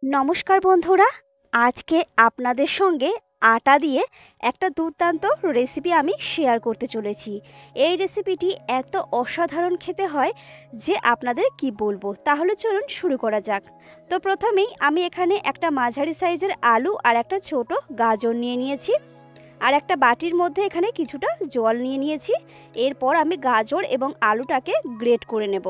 নমস্কার বন্ধুরা, আজকে আপনাদের সঙ্গে আটা দিয়ে একটা দুর্দান্ত রেসিপি আমি শেয়ার করতে চলেছি। এই রেসিপিটি এত অসাধারণ খেতে হয় যে আপনাদের কি বলবো। তাহলে চলুন শুরু করা যাক। তো প্রথমেই আমি এখানে একটা মাঝারি সাইজের আলু আর একটা ছোট গাজর নিয়ে নিয়েছি, আর একটা বাটির মধ্যে এখানে কিছুটা জল নিয়ে নিয়েছি। এরপর আমি গাজর এবং আলুটাকে গ্রেট করে নেব।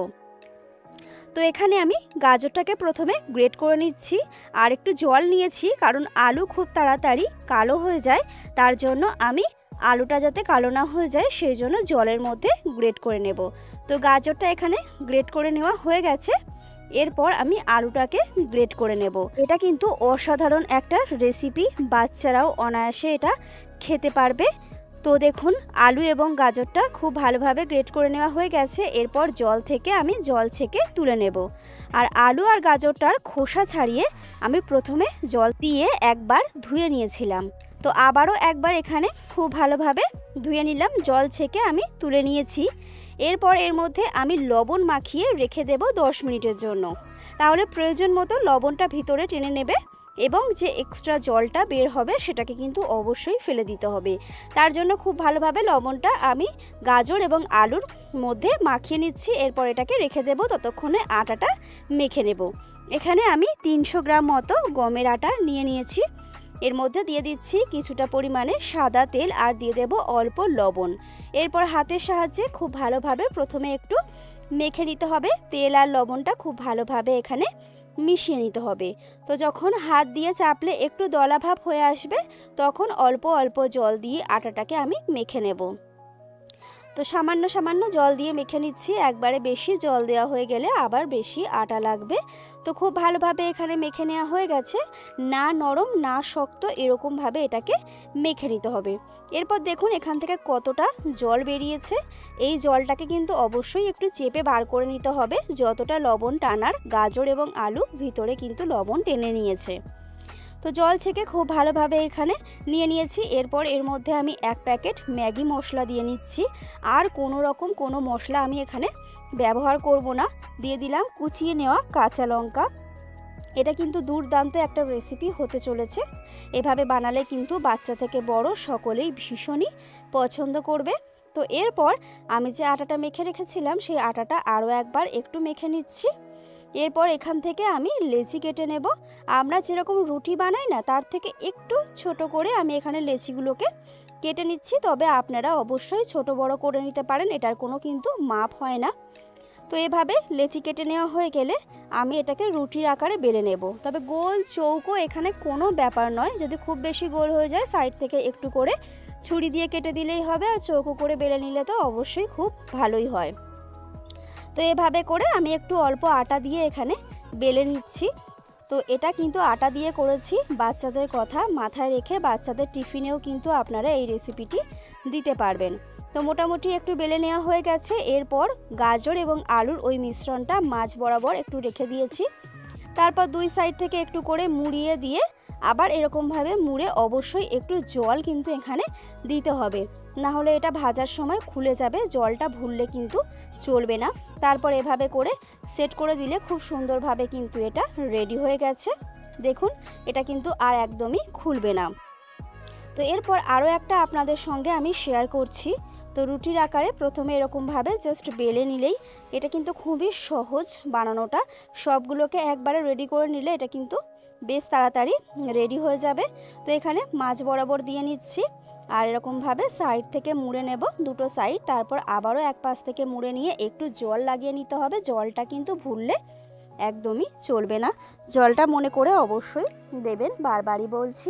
তো এখানে আমি গাজরটাকে প্রথমে গ্রেট করে নিচ্ছি, আর একটু জল নিয়েছি কারণ আলু খুব তাড়াতাড়ি কালো হয়ে যায়। তার জন্য আমি আলুটা যাতে কালো না হয়ে যায় সেই জন্য জলের মধ্যে গ্রেট করে নেব। তো গাজরটা এখানে গ্রেট করে নেওয়া হয়ে গেছে। এরপর আমি আলুটাকে গ্রেট করে নেব। এটা কিন্তু অসাধারণ একটা রেসিপি, বাচ্চারাও অনায়াসে এটা খেতে পারবে। তো দেখুন, আলু এবং গাজরটা খুব ভালোভাবে গ্রেট করে নেওয়া হয়ে গেছে। এরপর আমি জল ছেঁকে তুলে নেব। আর আলু আর গাজরটার খোসা ছাড়িয়ে আমি প্রথমে জল দিয়ে একবার ধুয়ে নিয়েছিলাম। তো আবারও একবার এখানে খুব ভালোভাবে ধুয়ে নিলাম, জল ছেঁকে আমি তুলে নিয়েছি। এরপর এর মধ্যে আমি লবণ মাখিয়ে রেখে দেব 10 মিনিটের জন্য। তাহলে প্রয়োজন মতো লবণটা ভিতরে টেনে নেবে এবং যে এক্সট্রা জলটা বের হবে সেটাকে কিন্তু অবশ্যই ফেলে দিতে হবে। তার জন্য খুব ভালোভাবে লবণটা আমি গাজর এবং আলুর মধ্যে মাখিয়ে নিচ্ছি। এরপর এটাকে রেখে দেব, ততক্ষণে আটাটা মেখে নেব। এখানে আমি 300 গ্রাম মতো গমের আটা নিয়ে নিয়েছি। এর মধ্যে দিয়ে দিচ্ছি কিছুটা পরিমাণে সাদা তেল আর দিয়ে দেব অল্প লবণ। এরপর হাতের সাহায্যে খুব ভালোভাবে প্রথমে একটু মেখে নিতে হবে। তেল আর লবণটা খুব ভালোভাবে এখানে মিশিয়ে নিতে হবে। তো যখন হাত দিয়ে চাপলে একটু দলাভাব হয়ে আসবে, তখন অল্প অল্প জল দিয়ে আটাটাকে আমি মেখে নেব। তো সামান্য সামান্য জল দিয়ে মেখে নিচ্ছি, একবারে বেশি জল দেওয়া হয়ে গেলে আবার বেশি আটা লাগবে। তো খুব ভালোভাবে এখানে মেখে নেওয়া হয়ে গেছে, না নরম না শক্ত, এরকমভাবে এটাকে মেখে নিতে হবে। এরপর দেখুন এখান থেকে কতটা জল বেরিয়েছে। এই জলটাকে কিন্তু অবশ্যই একটু চেপে বার করে নিতে হবে। যতটা লবণ টানার, গাজর এবং আলু ভিতরে কিন্তু লবণ টেনে নিয়েছে। তো জল ছেঁকে খুব ভালোভাবে এখানে নিয়ে নিয়েছি। এরপর এর মধ্যে আমি 1 প্যাকেট ম্যাগি মশলা দিয়ে নিচ্ছি। আর কোনো মশলা আমি এখানে ব্যবহার করব না। দিয়ে দিলাম কুচিয়ে নেওয়া কাঁচা লঙ্কা। এটা কিন্তু দুর্দান্ত একটা রেসিপি হতে চলেছে। এভাবে বানালে কিন্তু বাচ্চা থেকে বড় সকলেই ভীষণই পছন্দ করবে। তো এরপর আমি যে আটাটা মেখে রেখেছিলাম সেই আটাটা আরও একবার একটু মেখে নিচ্ছি। এরপর এখান থেকে আমি লেচি কেটে নেব। আমরা যেরকম রুটি বানাই না, তার থেকে একটু ছোট করে আমি এখানে লেচিগুলোকে কেটে নিচ্ছি। তবে আপনারা অবশ্যই ছোট বড় করে নিতে পারেন, এটার কোনো কিন্তু মাপ হয় না। তো এভাবে লেচি কেটে নেওয়া হয়ে গেলে আমি এটাকে রুটির আকারে বেলে নেব। তবে গোল চৌকো এখানে কোনো ব্যাপার নয়, যদি খুব বেশি গোল হয়ে যায় সাইড থেকে একটু করে ছুরি দিয়ে কেটে দিলেই হবে। আর চৌকো করে বেলে নিলে তো অবশ্যই খুব ভালোই হয়। তো এভাবে করে আমি একটু অল্প আটা দিয়ে এখানে বেলে নিচ্ছি। তো এটা কিন্তু আটা দিয়ে করেছি বাচ্চাদের কথা মাথায় রেখে, বাচ্চাদের টিফিনেও কিন্তু আপনারা এই রেসিপিটি দিতে পারবেন। তো মোটামুটি একটু বেলে নেওয়া হয়ে গেছে। এরপর গাজর এবং আলুর ওই মিশ্রণটা মাঝ বরাবর একটু রেখে দিয়েছি। তারপর দুই সাইড থেকে একটু করে মুড়িয়ে দিয়ে আবার এরকমভাবে মুড়ে অবশ্যই একটু জল কিন্তু এখানে দিতে হবে, না হলে এটা ভাজার সময় খুলে যাবে। জলটা ভুললে কিন্তু চলবে না। তারপর এভাবে করে সেট করে দিলে খুব সুন্দরভাবে কিন্তু এটা রেডি হয়ে গেছে। দেখুন এটা কিন্তু আর একদমই খুলবে না। তো এরপর আরও একটা আপনাদের সঙ্গে আমি শেয়ার করছি। তো রুটির আকারে প্রথমে এরকমভাবে জাস্ট বেলে নিলেই, এটা কিন্তু খুবই সহজ বানানোটা। সবগুলোকে একবারে রেডি করে নিলে এটা কিন্তু বেশ তাড়াতাড়ি রেডি হয়ে যাবে। তো এখানে মাঝ বরাবর দিয়ে নিচ্ছি, আর এরকমভাবে সাইড থেকে মুড়ে নেব দুটো সাইড। তারপর আবারও এক পাশ থেকে মুড়ে নিয়ে একটু জল লাগিয়ে নিতে হবে। জলটা কিন্তু ভুললে একদমই চলবে না, জলটা মনে করে অবশ্যই দেবেন, বারবারই বলছি।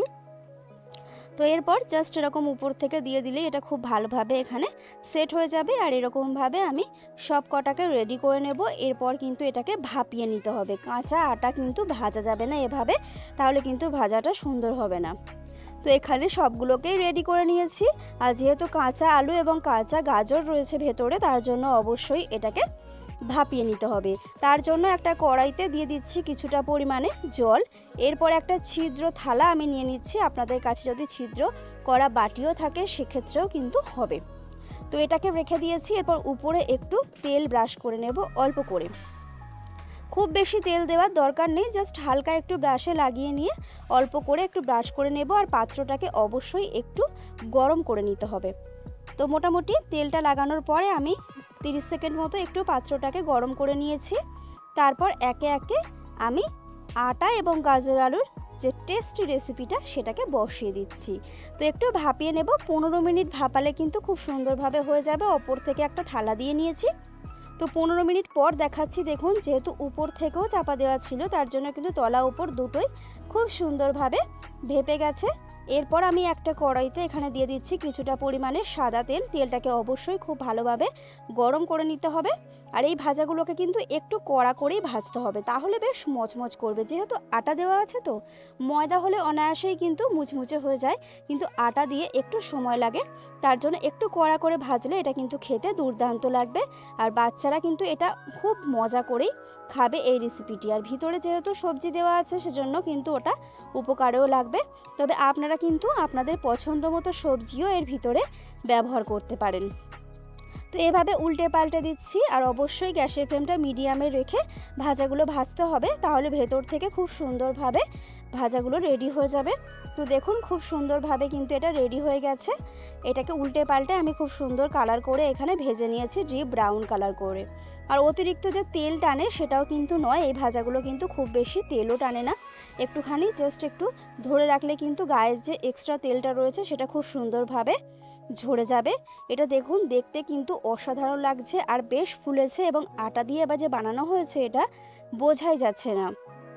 তো এরপর জাস্ট এরকম উপর থেকে দিয়ে দিলেই এটা খুব ভালোভাবে এখানে সেট হয়ে যাবে। আর এরকমভাবে আমি সব কটাকে রেডি করে নেব। এরপর কিন্তু এটাকে ভাপিয়ে নিতে হবে। কাঁচা আটা কিন্তু ভাজা যাবে না এভাবে, তাহলে কিন্তু ভাজাটা সুন্দর হবে না। তো এখানে সবগুলোকেই রেডি করে নিয়েছি। আর যেহেতু কাঁচা আলু এবং কাঁচা গাজর রয়েছে ভেতরে, তার জন্য অবশ্যই এটাকে ভাপিয়ে নিতে হবে। তার জন্য একটা কড়াইতে দিয়ে দিচ্ছি কিছুটা পরিমাণে জল। এরপর একটা ছিদ্র থালা আমি নিয়ে নিচ্ছি। আপনাদের কাছে যদি ছিদ্র করা বাটিও থাকে সেক্ষেত্রেও কিন্তু হবে। তো এটাকে রেখে দিয়েছি। এরপর উপরে একটু তেল ব্রাশ করে নেব অল্প করে। খুব বেশি তেল দেওয়ার দরকার নেই, জাস্ট হালকা একটু ব্রাশে লাগিয়ে নিয়ে অল্প করে একটু ব্রাশ করে নেব। আর পাত্রটাকে অবশ্যই একটু গরম করে নিতে হবে। তো মোটামুটি তেলটা লাগানোর পরে আমি 30 সেকেন্ড মতো একটু পাত্রটাকে গরম করে নিয়েছি। তারপর একে একে আমি আটা এবং গাজর আলুর যে টেস্টি রেসিপিটা সেটাকে বসিয়ে দিচ্ছি। তো একটু ভাপিয়ে নেব, 15 মিনিট ভাপালে কিন্তু খুব সুন্দরভাবে হয়ে যাবে। ওপর থেকে একটা থালা দিয়ে নিয়েছি। তো 15 মিনিট পর দেখাচ্ছি, দেখুন যেহেতু উপর থেকেও চাপা দেওয়া ছিল তার জন্য কিন্তু তলা উপর দুটোই খুব সুন্দরভাবে ভেপে গেছে। এরপর আমি একটা কড়াইতে এখানে দিয়ে দিচ্ছি কিছুটা পরিমাণে সাদা তেল। তেলটাকে অবশ্যই খুব ভালোভাবে গরম করে নিতে হবে। আর এই ভাজাগুলোকে কিন্তু একটু কড়া করেই ভাজতে হবে, তাহলে বেশ মচমচ করবে। যেহেতু আটা দেওয়া আছে, তো ময়দা হলে অনায়াসেই কিন্তু মুচমুচে হয়ে যায়, কিন্তু আটা দিয়ে একটু সময় লাগে। তার জন্য একটু কড়া করে ভাজলে এটা কিন্তু খেতে দুর্দান্ত লাগবে। আর বাচ্চারা কিন্তু এটা খুব মজা করেই খাবে এই রেসিপিটি। আর ভিতরে যেহেতু সবজি দেওয়া আছে সেজন্য কিন্তু ওটা উপকারেও লাগবে। তবে আপনারা কিন্তু আপনাদের পছন্দ মতো সবজিও এর ভিতরে ব্যবহার করতে পারেন। তো এভাবে উল্টে পাল্টে দিচ্ছি। আর অবশ্যই গ্যাসের ফ্লেমটা মিডিয়ামে রেখে ভাজাগুলো ভাজতে হবে, তাহলে ভেতর থেকে খুব সুন্দরভাবে ভাজাগুলো রেডি হয়ে যাবে। তো দেখুন খুব সুন্দরভাবে কিন্তু এটা রেডি হয়ে গেছে। এটাকে উল্টে পাল্টে আমি খুব সুন্দর কালার করে এখানে ভেজে নিয়েছি, ডিপ ব্রাউন কালার করে। আর অতিরিক্ত যে তেল টানে সেটাও কিন্তু নয়, এই ভাজাগুলো কিন্তু খুব বেশি তেলও টানে না। একটুখানি জাস্ট একটু ধরে রাখলে কিন্তু গায়ের যে এক্সট্রা তেলটা রয়েছে সেটা খুব সুন্দরভাবে ঝরে যাবে। এটা দেখুন দেখতে কিন্তু অসাধারণ লাগছে আর বেশ ফুলেছে, এবং আটা দিয়ে বা যে বানানো হয়েছে এটা বোঝাই যাচ্ছে না।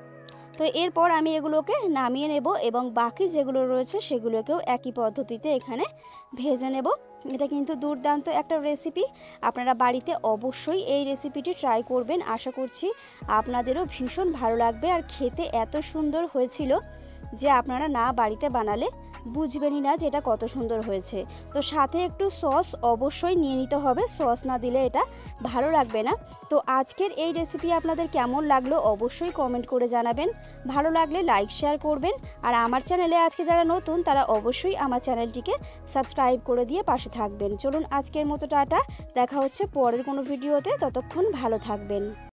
তো এরপর আমি এগুলোকে নামিয়ে নেব এবং বাকি যেগুলো রয়েছে সেগুলোকেও একই পদ্ধতিতে এখানে ভেজে নেব। এটা কিন্তু দুর্দান্ত একটা রেসিপি, আপনারা বাড়িতে অবশ্যই এই রেসিপিটি ট্রাই করবেন। আশা করছি আপনাদেরও ভীষণ ভালো লাগবে। আর খেতে এত সুন্দর হয়েছিল যে আপনারা না বাড়িতে বানালে বুঝবেনই না যে এটা কত সুন্দর হয়েছে। তো সাথে একটু সস অবশ্যই নিয়ে নিতে হবে, সস না দিলে এটা ভালো লাগবে না। তো আজকের এই রেসিপি আপনাদের কেমন লাগলো অবশ্যই কমেন্ট করে জানাবেন। ভালো লাগলে লাইক শেয়ার করবেন। আর আমার চ্যানেলে আজকে যারা নতুন তারা অবশ্যই আমার চ্যানেলটিকে সাবস্ক্রাইব করে দিয়ে পাশে থাকবেন। চলুন আজকের মতো টাটা, দেখা হচ্ছে পরের কোনো ভিডিওতে, ততক্ষণ ভালো থাকবেন।